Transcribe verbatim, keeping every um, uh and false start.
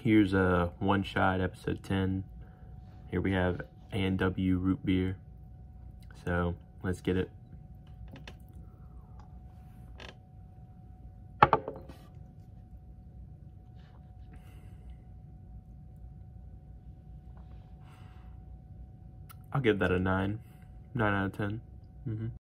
Here's a One Shot episode ten. Here we have A and W root beer. So let's get it. I'll give that a nine. nine out of ten. Mm-hmm.